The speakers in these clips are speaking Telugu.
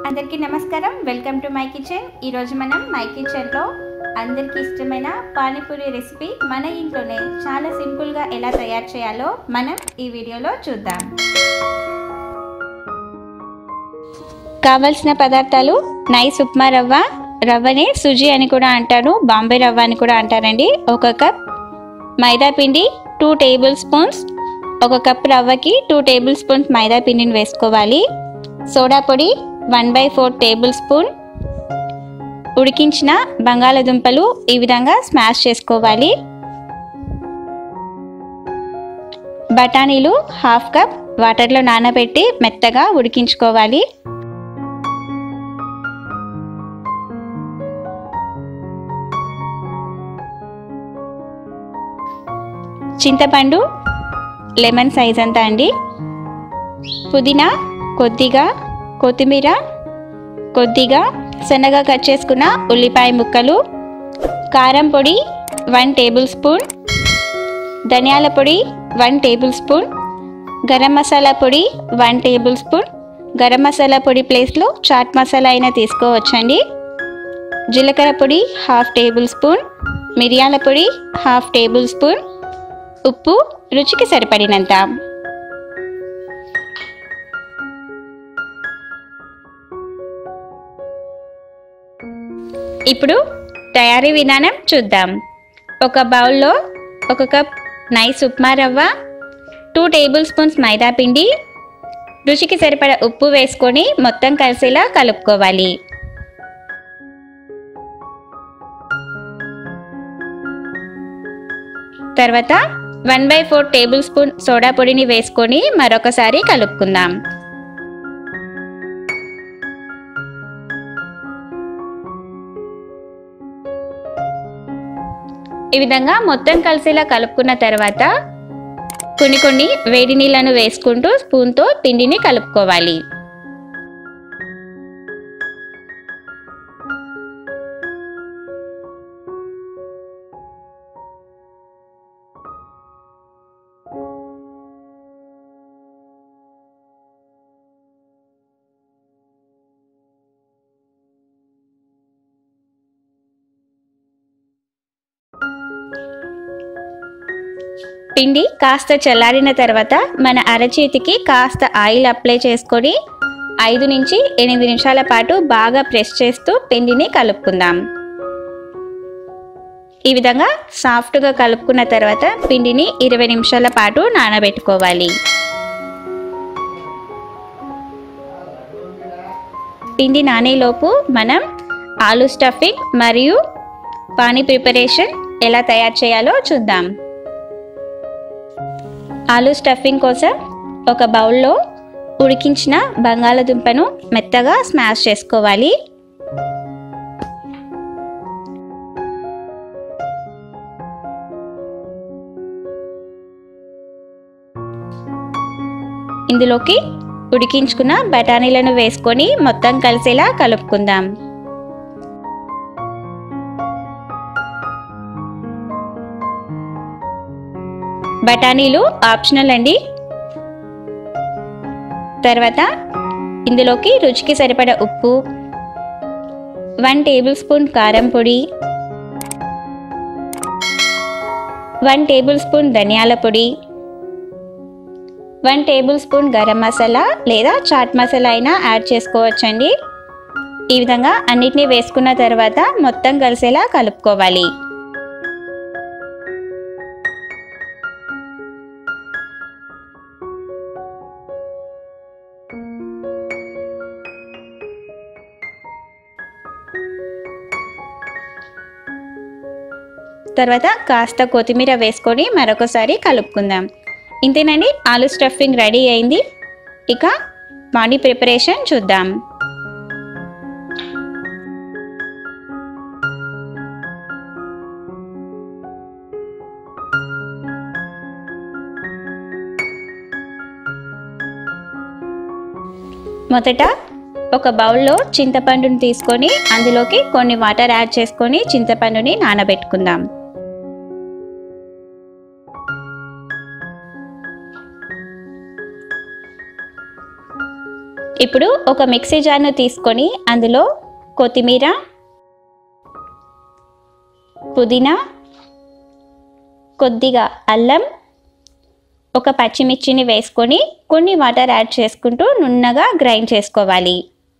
అందరికీ నమస్కారం. Welcome to my kitchen. ఈరోజు మనం మై కిచెన్లో అందరికీ ఇష్టమైన పానీపూరి రెసిపీ మన ఇంట్లోనే చాలా సింపుల్గా ఎలా తయారు చేయాలో మనం ఈ వీడియోలో చూద్దాం. కావలసిన పదార్థాలు నైస్ ఉప్మా రవ్వ, రవ్వని సుజీ అని కూడా అంటారు, బాంబే రవ్వ అని కూడా అంటారండి. 1 కప్ మైదా పిండి 2 టేబుల్ స్పూన్స్. 1 కప్ రవ్వకి 2 టేబుల్ స్పూన్స్ మైదా పిండిని వేసుకోవాలి. సోడా పొడి 1/4 టేబుల్ స్పూన్. ఉడికించిన బంగాళదుంపలు ఈ విధంగా స్మాష్ చేసుకోవాలి. బఠానీలు 1/2 కప్ వాటర్లో నానబెట్టి మెత్తగా ఉడికించుకోవాలి. చింతపండు లెమన్ సైజ్ అంతా అండి. పుదీనా కొద్దిగా, కొత్తిమీర కొద్దిగా, సన్నగా కట్ చేసుకున్న ఉల్లిపాయ ముక్కలు, కారం పొడి 1 టేబుల్ స్పూన్, ధనియాల పొడి 1 టేబుల్ స్పూన్, గరం మసాలా పొడి 1 టేబుల్ స్పూన్. గరం మసాలా పొడి ప్లేస్లో చాట్ మసాలా అయినా తీసుకోవచ్చండి. జీలకర్ర పొడి 1/2 టేబుల్ స్పూన్, మిరియాల పొడి 1/2 టేబుల్ స్పూన్, ఉప్పు రుచికి సరిపడినంత. ఇప్పుడు తయారీ విధానం చూద్దాం. ఒక బౌల్లో 1 కప్ నైస్ ఉప్మా రవ్వ, 2 టేబుల్ స్పూన్స్ మైదా పిండి, రుచికి సరిపడ ఉప్పు వేసుకొని మొత్తం కలిసేలా కలుపుకోవాలి. తర్వాత 1/4 టేబుల్ స్పూన్ సోడా పొడిని వేసుకొని మరొకసారి కలుపుకుందాం. ఈ విధంగా మొత్తం కలిసేలా కలుపుకున్న తర్వాత కొన్ని వేడి నీళ్ళను వేసుకుంటూ స్పూన్తో పిండిని కలుపుకోవాలి. పిండి కాస్త చల్లారిన తర్వాత మన అరచేతికి కాస్త ఆయిల్ అప్లై చేసుకొని 5 నుంచి 8 నిమిషాల పాటు బాగా ప్రెస్ చేస్తూ పిండిని కలుపుకుందాం. ఈ విధంగా సాఫ్ట్గా కలుపుకున్న తర్వాత పిండిని 20 నిమిషాల పాటు నానబెట్టుకోవాలి. పిండి నానేలోపు మనం ఆలు స్టఫింగ్ మరియు పానీ ప్రిపరేషన్ ఎలా తయారు చేయాలో చూద్దాం. ఆలు స్టఫింగ్ కోసం ఒక బౌల్లో ఉడికించిన బంగాళదుంపను మెత్తగా స్మాష్ చేసుకోవాలి. ఇందులోకి ఉడికించుకున్న బఠానీలను వేసుకొని మొత్తం కలిసేలా కలుపుకుందాం. బఠానీలు ఆప్షనల్ అండి. తర్వాత ఇందులోకి రుచికి సరిపడ ఉప్పు, 1 టేబుల్ స్పూన్ కారం పొడి, 1 టేబుల్ స్పూన్ ధనియాల పొడి, 1 టేబుల్ స్పూన్ గరం మసాలా లేదా చాట్ మసాలా అయినా యాడ్ చేసుకోవచ్చండి. ఈ విధంగా అన్నిటినీ వేసుకున్న తర్వాత మొత్తం కలిసేలా కలుపుకోవాలి. తర్వాత కాస్త కొత్తిమీర వేసుకొని మరొకసారి కలుపుకుందాం. ఇంతేనండి, ఆలు స్టఫింగ్ రెడీ అయింది. ఇక పానీ ప్రిపరేషన్ చూద్దాం. మొదట ఒక బౌల్లో చింతపండుని తీసుకొని అందులోకి కొన్ని వాటర్ యాడ్ చేసుకొని చింతపండుని నానబెట్టుకుందాం. ఇప్పుడు ఒక మిక్సీ జార్ను తీసుకొని అందులో కొత్తిమీర, పుదీనా, కొద్దిగా అల్లం, ఒక పచ్చిమిర్చిని వేసుకొని కొన్ని వాటర్ యాడ్ చేసుకుంటూ నున్నగా గ్రైండ్ చేసుకోవాలి.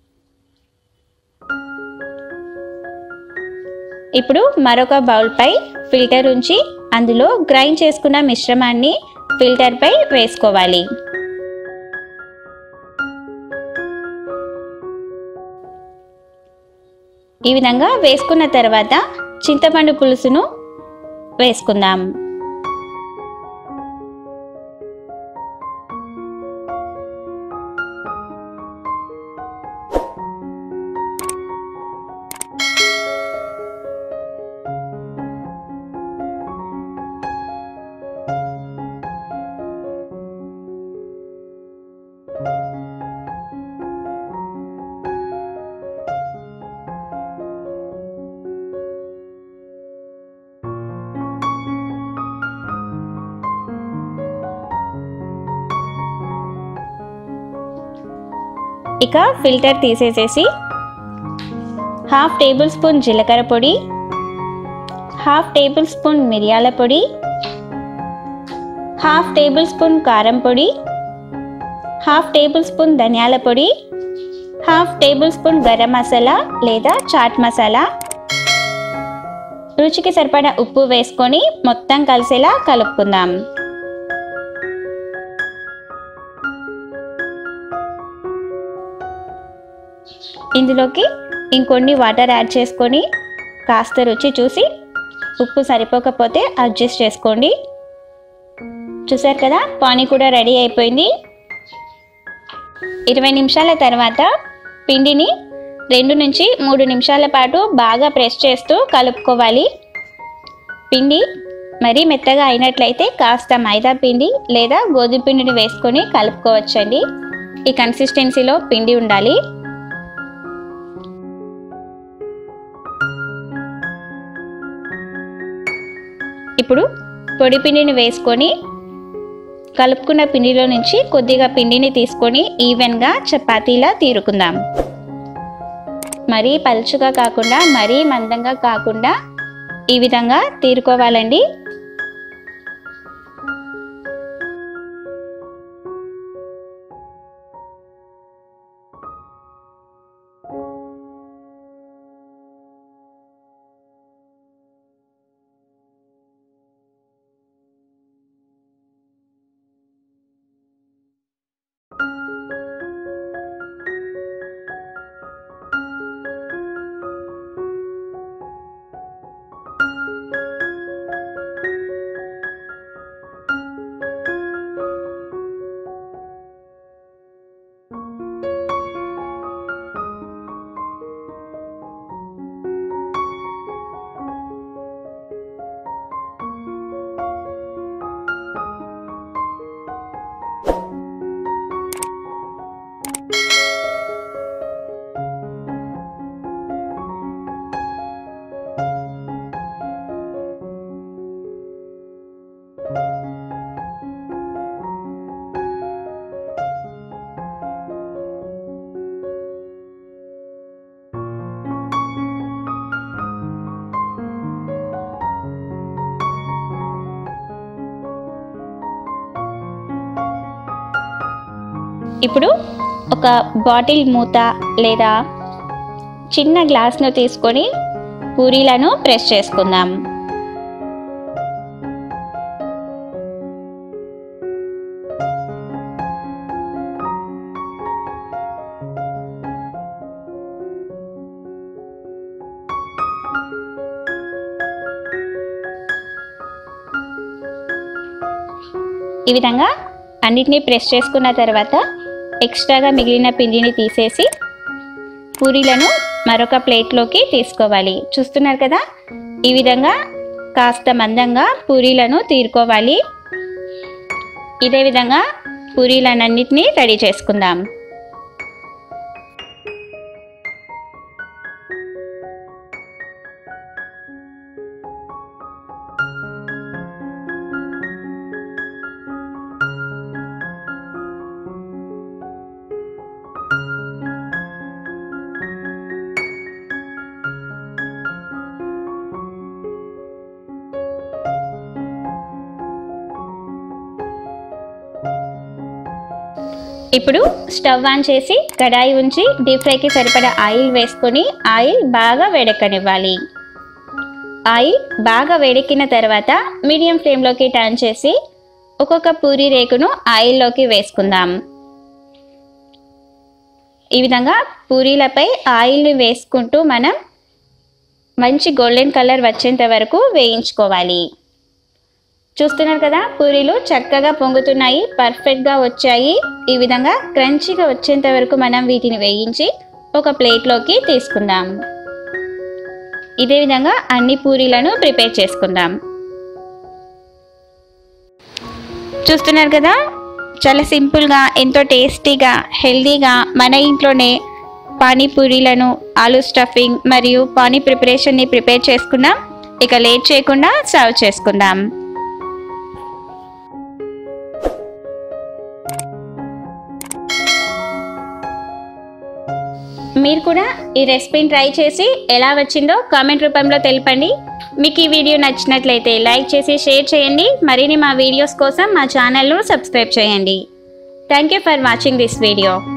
ఇప్పుడు మరొక బౌల్పై ఫిల్టర్ ఉంచి అందులో గ్రైండ్ చేసుకున్న మిశ్రమాన్ని ఫిల్టర్పై వేసుకోవాలి. ఈ విధంగా వేసుకున్న తర్వాత చింతపండు పులుసును వేసుకుందాం. ఇక ఫిల్టర్ తీసేసేసి హాఫ్ టేబుల్ స్పూన్ జీలకర్ర పొడి, హాఫ్ టేబుల్ స్పూన్ మిరియాల పొడి, హాఫ్ టేబుల్ స్పూన్ కారం పొడి, హాఫ్ టేబుల్ స్పూన్ ధనియాల పొడి, half tablespoon garam masala లేదా చాట్ మసాలా, రుచికి సరిపడా ఉప్పు వేసుకొని మొత్తం కలిసేలా కలుపుకుందాం. ఇందులోకి ఇంకొన్ని వాటర్ యాడ్ చేసుకొని కాస్త రుచి చూసి ఉప్పు సరిపోకపోతే అడ్జస్ట్ చేసుకోండి. చూసారు కదా, పానీ కూడా రెడీ అయిపోయింది. 20 నిమిషాల తర్వాత పిండిని 2 నుంచి 3 నిమిషాల పాటు బాగా ప్రెస్ చేస్తూ కలుపుకోవాలి. పిండి మరీ మెత్తగా అయినట్లయితే కాస్త మైదా పిండి లేదా గోధుమ పిండిని వేసుకొని కలుపుకోవచ్చండి. ఈ కన్సిస్టెన్సీలో పిండి ఉండాలి. ఇప్పుడు పొడి పిండిని వేసుకొని కలుపుకున్న పిండిలో నుంచి కొద్దిగా పిండిని తీసుకొని ఈవెన్గా చపాతీలా తీరుకుందాం. మరీ పలుచుగా కాకుండా మరీ మందంగా కాకుండా ఈ విధంగా తీరుకోవాలండి. ఇప్పుడు ఒక బాటిల్ మూత లేదా చిన్న గ్లాస్ను తీసుకొని పూరీలను ప్రెస్ చేసుకుందాం. ఈ విధంగా అన్నిటినీ ప్రెస్ చేసుకున్న తర్వాత ఎక్స్ట్రాగా మిగిలిన పిండిని తీసేసి పూరీలను మరొక ప్లేట్లోకి తీసుకోవాలి. చూస్తున్నారు కదా, ఈ విధంగా కాస్త మందంగా పూరీలను తీరుకోవాలి. ఇదే విధంగా పూరీలన్నిటినీ రెడీ చేసుకుందాం. ఇప్పుడు స్టవ్ ఆన్ చేసి కడాయి ఉంచి డీప్ ఫ్రైకి సరిపడా ఆయిల్ వేసుకొని ఆయిల్ బాగా వేడెక్కనివ్వాలి. ఆయిల్ బాగా వేడెక్కిన తర్వాత మీడియం ఫ్లేమ్లోకి టర్న్ చేసి ఒక్కొక్క పూరీ రేకును ఆయిల్లోకి వేసుకుందాం. ఈ విధంగా పూరీలపై ఆయిల్ని వేసుకుంటూ మనం మంచి గోల్డెన్ కలర్ వచ్చేంత వరకు వేయించుకోవాలి. చూస్తున్నారు కదా, పూరీలు చక్కగా పొంగుతున్నాయి, పర్ఫెక్ట్గా వచ్చాయి. ఈ విధంగా క్రంచీగా వచ్చేంత వరకు మనం వీటిని వేయించి ఒక ప్లేట్లోకి తీసుకుందాం. ఇదే విధంగా అన్ని పూరీలను ప్రిపేర్ చేసుకుందాం. చూస్తున్నారు కదా, చాలా సింపుల్గా ఎంతో టేస్టీగా హెల్దీగా మన ఇంట్లోనే పానీపూరీలను ఆలూ స్టఫింగ్ మరియు పానీ ప్రిపరేషన్ని ప్రిపేర్ చేసుకుందాం. ఇక లేట్ చేయకుండా సర్వ్ చేసుకుందాం. మీరు కూడా ఈ రెసిపీని ట్రై చేసి ఎలా వచ్చిందో కామెంట్ రూపంలో తెలపండి. మీకు ఈ వీడియో నచ్చినట్లయితే లైక్ చేసి షేర్ చేయండి. మరిన్ని మా వీడియోస్ కోసం మా ఛానల్ను సబ్స్క్రైబ్ చేయండి. Thank you for watching this video.